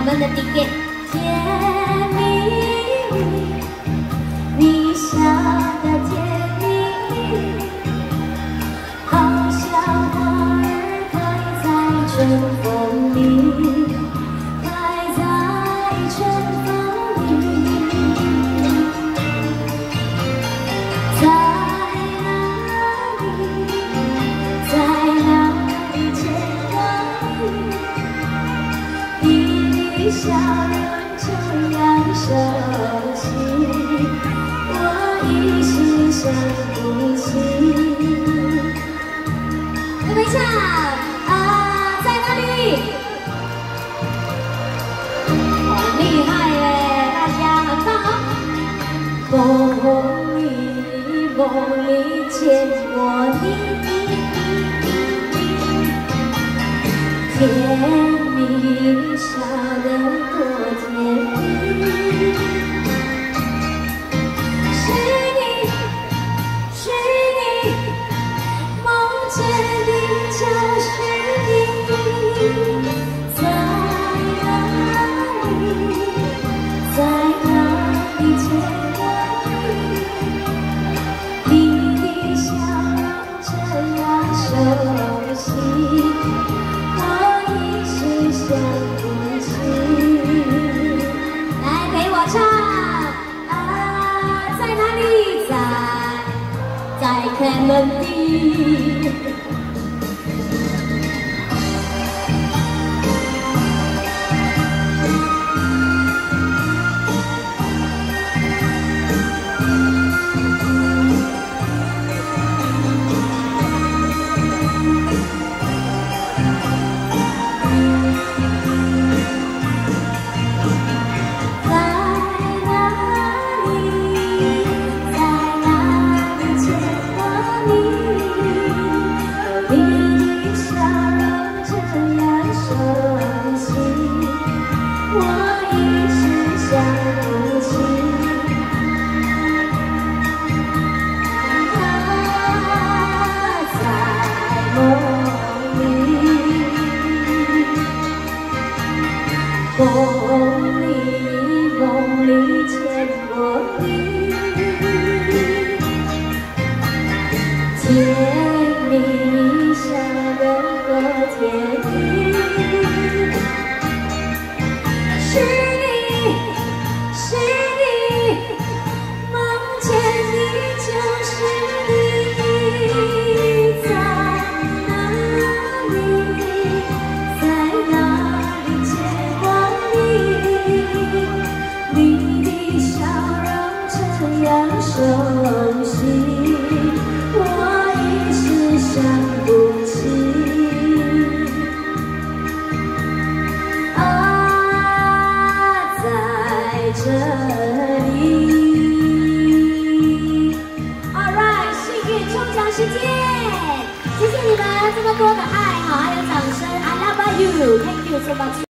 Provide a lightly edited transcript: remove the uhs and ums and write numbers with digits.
们的 ticket。甜蜜蜜，你笑得甜蜜蜜，好像花儿开在春风里，开在春风里。在哪里，在哪里见过你？你的笑容这样熟悉，我一时想不起。你们唱啊，在哪里？很厉害耶，大家很棒哦！梦里梦里见过你，甜蜜笑得多甜蜜。是你，是你，梦见你就是你。在哪里，在哪里见过你？你的笑容这样熟悉，我一时想不起。来陪我唱啊，在哪里？在肯伦地。梦里梦里见过你，甜蜜笑得多甜蜜。是你，是你，梦见你就是你。在哪里，在哪里见过你的笑容这样熟悉，我一时想不起。啊，在这里。Alright， 幸运抽奖时间，谢谢你们这么多的爱哈，还有掌声 ，I love you，Thank you so much。